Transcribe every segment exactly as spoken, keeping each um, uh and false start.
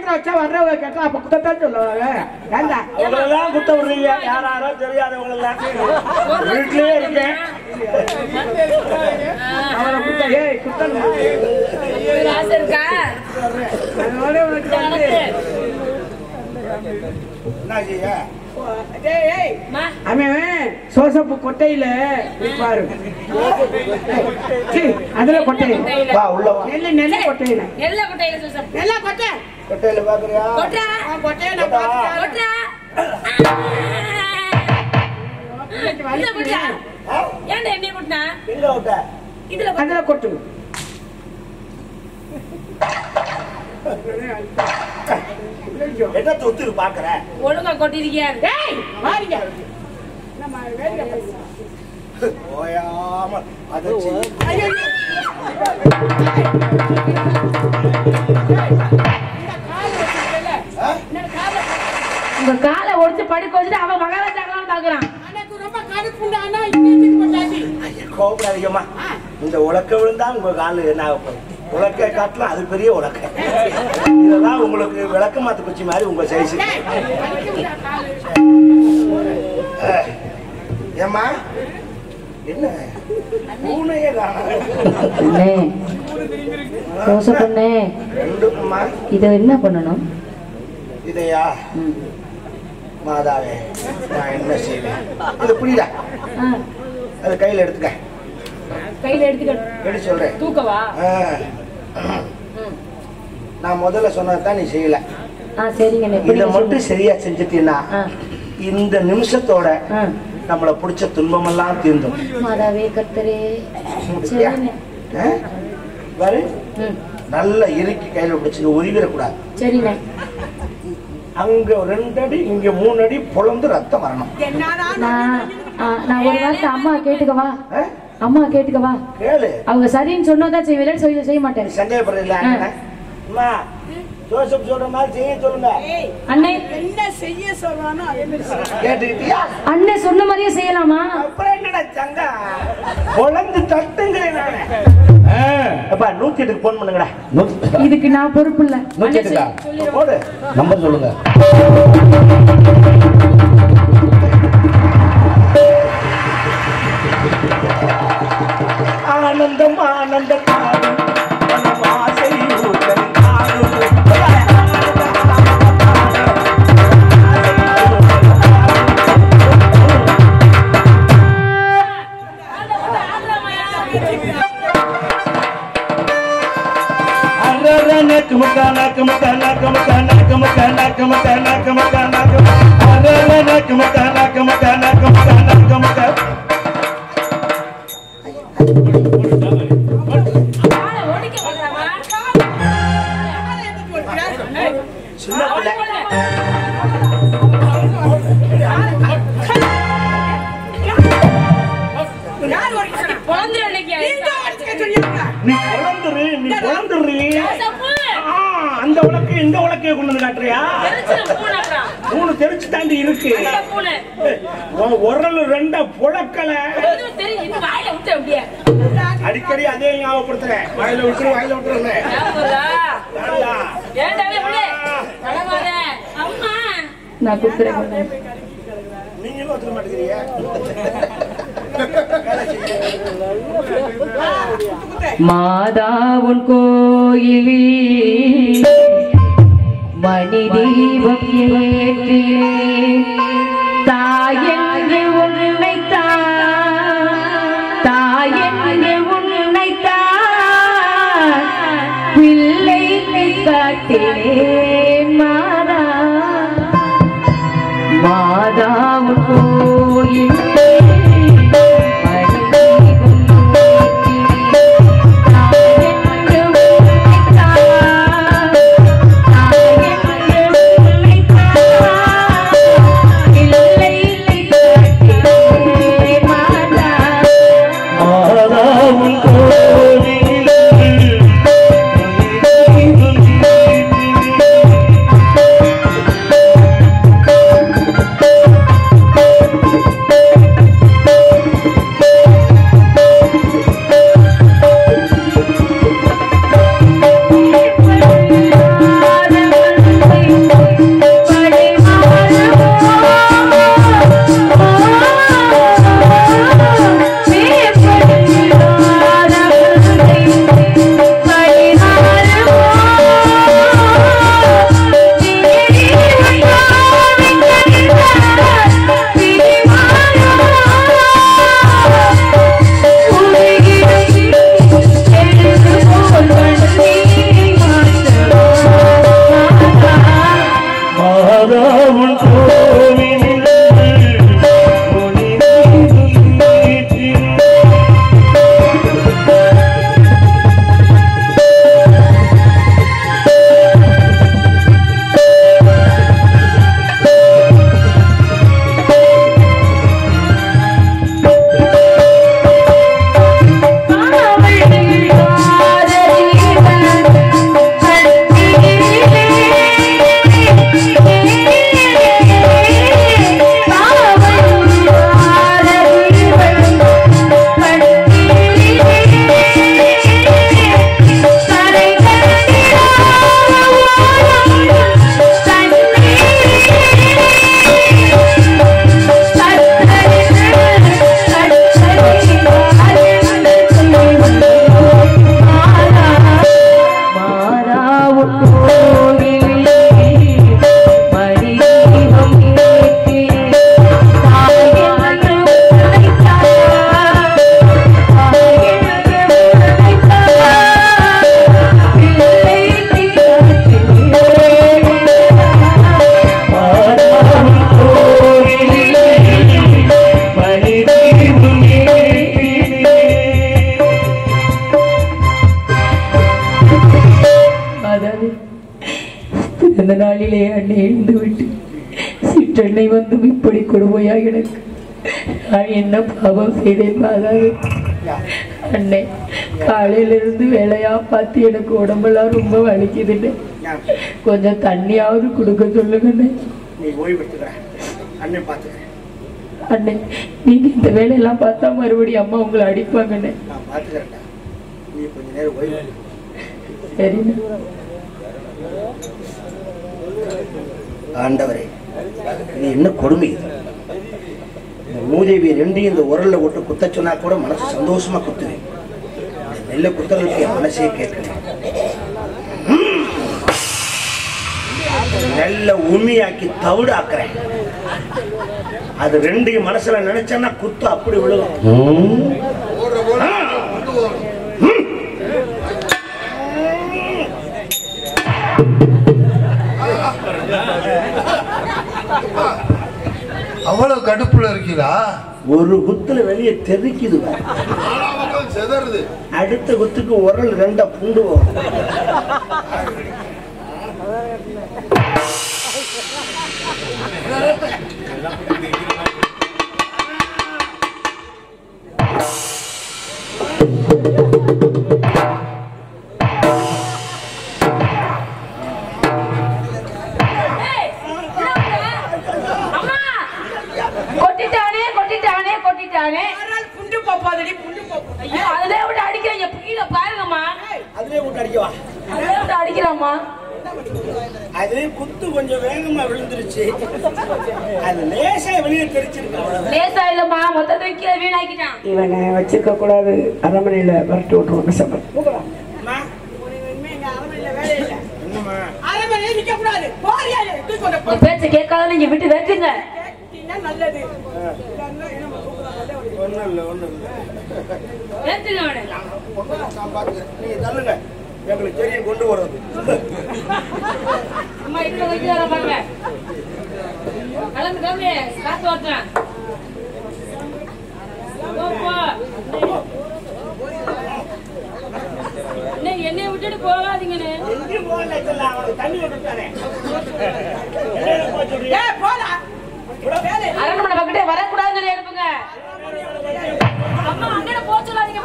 பக்கத்துல வச்சா வர்றவங்க கேட்டா அப்ப குத்தத்தான் சொல்லுவாங்க. ஏண்டா உங்களெல்லாம் குத்த விடுறீங்க? யாராரோ தெரியாதவங்களெல்லாம் வீட்லயே இருக்கேன். அவரை குத்த ஏய் குத்தணும் அதோட உனக்கு வந்து என்ன செய்ய? அவன் சோசப்பு கொட்டையில பாரு அதுல கொட்டை வா உள்ள வா. நெல்லு நெல்லு கொட்டையில எல்லா கொட்டையில சோசப் நெல்ல கொட்டை கொட்டையில பாக்குறியா? கொட்டை கொட்டையை நான் பாத்துட்டேன். கொட்டை இதுல கொட்டா ஏன்டா என்ன கொட்டா எங்க விட்ட? இதுல அதுல கொட்டு என்ன தொத்து பாக்குற? ஒழுங்கா கொட்டிருக்கியா? டேய் மாறிங்க நம்ம வேடிக்கை பேசு. ஓயாம அதை செய். ஐயோ உங்க காலை ஒடிச்சு படுக்க வச்சுட்டு அவன் மகாராஜாக்கெல்லாம் பாக்குறான். எனக்கு ரொம்ப கடுப்புண்டா ஆனா இன்னைக்கு பண்ணாதி கோபப்படாதீங்கம்மா. இந்த உலக்க விழுந்தா உங்க காலு என்ன ஆக போகுது? உலக்க காட்டலாம் அது பெரிய உலக்க. இதெல்லாம் உங்களுக்கு விளக்க மாத்து குச்சி மாதிரி உங்க சைஸ். ஏம்மா என்ன பூனையே ரெண்டுமா இதை என்ன பண்ணணும்? இதையா மாதாவே நான் என்ன செய்வேன்? இது புரியல. அது கையில எடுத்துக்க. கையில எடுத்துக்க எடுத்து சொல்றேன். தூக்கவா? நான் முதல்ல சொன்னதான் நீ செய்யல. சரிங்க. இதை மட்டும் சரியா செஞ்சுட்டீங்கன்னா இந்த நிமிஷத்தோட நம்மள பிடிச்ச துன்பம் எல்லாம் தீர்ந்தும். மாதாவே கர்த்தரே பாரு நல்ல இறுக்கி கையில பிடிச்சு உருவிடக்கூடாது. சரிங்க. அங்க ரெண்டு அடி இங்க மூணு அடி பொழந்து ரத்தம் வரணும். நான் ஒரு வார்த்தை அம்மா கேட்டுக்கவா? அம்மா கேட்டுக்கவா? கேளு. அவங்க சரின்னு சொன்னதான் செய்வேன், செய்ய செய்ய மாட்டேன். சந்தேகப்படுறீங்களா? அம்மா ஜோசப் சொல்ற மாதிரி செய்ய சொல்லுங்க. அண்ணே என்ன செய்ய சொல்றானோ கேட்டுக்கிட்டியா? அண்ணே சொன்ன மாதிரியே செய்யலாமா? அப்புறம் என்னடா சங்கா பொழந்து தட்டுங்கிறேன் நானே. அப்பா நூத்தி எட்டுக்கு போன் பண்ணுங்கடா. இதுக்கு நான் பொறுப்பு இல்ல. நூத்தி எட்டுக்கா போடு. நம்பர் சொல்லுங்க. ஆனந்தம் ஆனந்தம் ஆசை அந்த உலக்கு இந்த உலக்கைய கொண்டு வந்து காட்டுறியா? மூணு தெரிச்சு தாண்டி இருக்கு. உரல் ரெண்ட புழக்கல அடிக்கடி அதே ஞாபகப்படுத்துறேன். வாயில விட்டுரு வாயில விட்டுருங்க. நான் குத்துறேன். நீங்களும் ஒத்துக்க மாட்டேங்கிறீங்க. மாதாவுன் கோயிலில் மணி தீபம் ஏற்றி தாயென்று உன்னை தாயென்று உன்னை பிள்ளை காட்டினேன் மாதா. மாதாவுன் கோயில் Hey! அந்த நாளிலே அன்னை எழுந்து விட்டு சிற்றெண்ணை வந்து இப்படி கொடுமையா எனக்கு நான் என்ன பாவம் செய்தேன் மாதாவே. அன்னை காலையிலிருந்து வேலையா பார்த்து எனக்கு உடம்பெல்லாம் ரொம்ப வலிக்குதுன்னு கொஞ்சம் தண்ணியாவது கொடுக்க சொல்லுங்கண்ணே. நீ ஓய்வெடுத்துக்க, அண்ணே பார்த்துக்கிறேன். அண்ணே நீங்க இந்த வேலையெல்லாம் பார்த்தா மறுபடியும் அம்மா உங்களை அடிப்பாங்கண்ணே. நான் பார்த்துக்கிறேன்டா, நீ கொஞ்ச நேரம் ஓய்வு. சரிண்ணே. ஆண்டவரே, இது என்ன கொடுமை இது? இந்த மூதேவி ரெண்டையும் இந்த உரல்ல விட்டு குத்த சொன்னா கூட மனசு சந்தோஷமா குத்துவேன். நெல்ல குத்தலுக்கு என் மனசே கேட்கல. நெல்ல உண்மையாக்கி தவிடு ஆக்குறேன். அது ரெண்டையும் மனசுல நினைச்சேன்னா குத்து அப்படி விழுகும். அவ்வளவு கடுப்புல இருக்கீங்களா? ஒரு குத்துல வெளியே தெரிக்குது, அடுத்த குத்துக்கு உரல் ரெண்ட புண்டு வரும். குத்து கொஞ்சம் வேகமா விழுந்துருச்சு. அது லேசா வெளியே தெரிச்சிருக்கான். லேசா இல்லம்மா, மொத்தத்தை கீழே வீணாக்கிட்டான். இவனை வச்சுக்க கூடாது, அரண்மனையில வரட்டு விட்டுருவாங்க. சம்பளம் பேச்ச கேட்காத நீங்க விட்டு வைக்குங்க. நல்லது. எங்களுக்கு தெரியும் கொண்டு வர்றது. அம்மா இதுல வைக்கிற பாருங்க. கலந்து கலந்து காசு வரட்டும். என்னைய விட்டுட்டு போகாதீங்கன்னு. அரண்மனை பக்கத்தே வரக்கூடாதுன்னு எழுப்புங்க. அம்மா அண்ணனை போக சொல்லாதீங்க.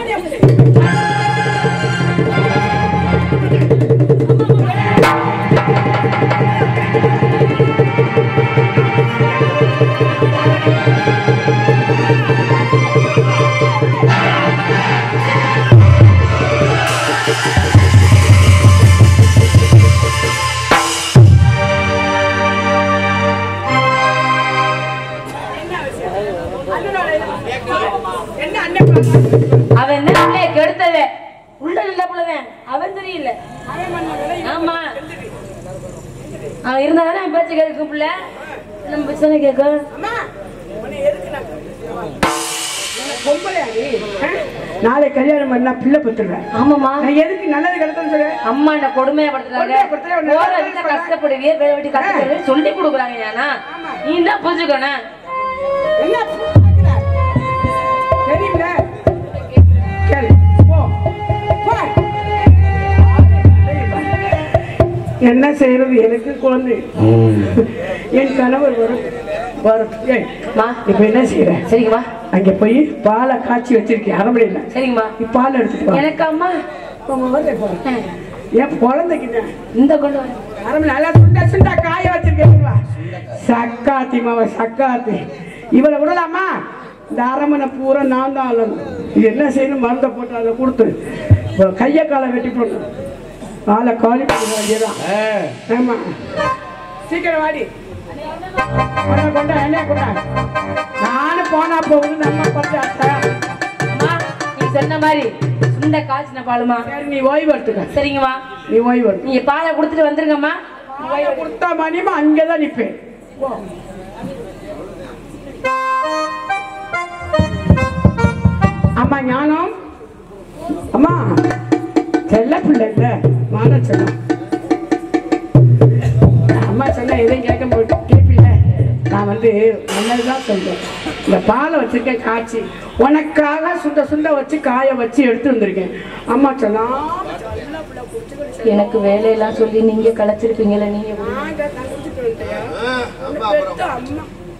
அவன் என்ன பிள்ளைய கெடுத்தது உள்ள இல்ல புள்ளவன் அவன் தெரியல. ஆமா அவன் இருந்தாதானே அவன் பேச்சு கேட்கும் பிள்ளை. நம்ம பிரச்சனை கேட்கும். நாளை கல்யாணம் பண்ணா பிள்ளை பத்துருவேன். ஆமாமா, எதுக்கு நல்லது கிடைக்கும் சொல்லு. அம்மா என்ன கொடுமைப்படுத்துறாங்க. கஷ்டப்படுவியே வேலை வெட்டி கஷ்டப்படுவே சொல்லி கொடுக்குறாங்க. ஏன்னா நீ தான் புரிஞ்சுக்கணும். என்ன செய்யறது, எனக்கு குழந்தை. என் கணவர் வரும் வரும். இப்ப என்ன செய்யற? சரிங்கம்மா, அங்க போய் பாலை காய்ச்சி வச்சிருக்கேன் அரமனையில. சரிங்கம்மா, நீ பால் எடுத்துட்டு எனக்கு அம்மா என் குழந்தைக்கு இந்த கொண்டு வர அரமனை நல்லா சுண்டா சுண்டா காய வச்சிருக்கேன். சக்காத்தி மாவ சக்காத்தி இவளை விடலாமா? இந்த அரமனை பூரா நான் தான் ஆளணும். இது என்ன செய்யணும், மருந்தை போட்டு அதை கொடுத்து கையை காலை வெட்டி போட்டு ஆளை காலி பண்ணிடுவான். ஆமா, சீக்கிரம் வாடி. கொண்டா என்ன கொண்டா, நானும் போனா போகுது. நம்ம பார்த்து நீ சொன்ன மாதிரி சுண்ட காய்ச்சின பாலுமா. சரி, நீ ஓய்வு எடுத்துக்க. சரிங்கம்மா, நீ ஓய்வு எடுத்து நீங்க பாலை கொடுத்துட்டு வந்துருங்கம்மா. கொடுத்தா மணிமா அங்கேதான் நிப்பேன். அம்மா ஞானம், அம்மா செல்ல பிள்ளை இல்ல மாற சொல்லும். அம்மா சொன்ன எதையும் கேட்க போட்டு கேட்பில்ல. நான் வந்து நல்லதுதான் சொல்றேன். இந்த பாலை வச்சிருக்கேன் காய்ச்சி உனக்காக சுண்ட சுண்ட வச்சு காய வச்சு எடுத்து வந்திருக்கேன். அம்மா சொன்னா எனக்கு வேலையெல்லாம் சொல்லி நீங்க களைச்சிருப்பீங்களே, நீங்க எப்படி? நாங்க நான் குடிச்சிட்டு வந்துட்டேன். பெத்த அம்மா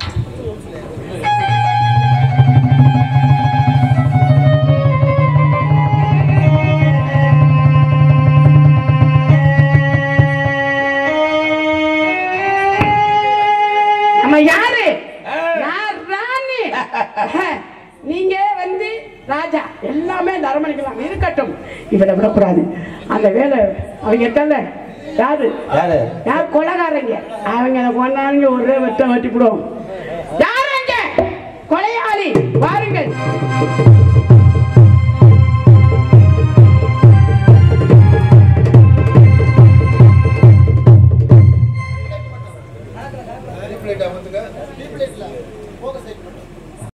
நம்ம யாரு? நான் ராணி. நீங்க வந்து ராஜா. எல்லாமே தரமணிக்கலாம் இருக்கட்டும். இவரை விடக்கூடாது. அந்த வேலை அவங்க எத்தல யாரு யார் கொலைகாரங்க. அவங்க கொண்டாங்க ஒரே வெட்ட வெட்டி விடுவோம். யாருங்க கொலையாளி? வாருங்கள்.